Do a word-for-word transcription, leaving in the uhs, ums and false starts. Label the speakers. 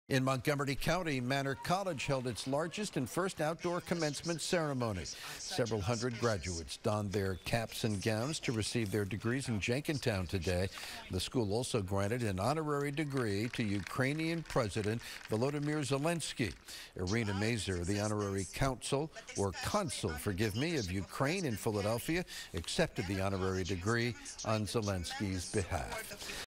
Speaker 1: In Montgomery County, Manor College held its largest and first outdoor commencement ceremony. Several hundred graduates donned their caps and gowns to receive their degrees in Jenkintown today. The school also granted an honorary degree to Ukrainian President Volodymyr Zelensky. Irina Mazer, the honorary council, or consul, forgive me, of Ukraine in Philadelphia, accepted the honorary degree on Zelensky's behalf.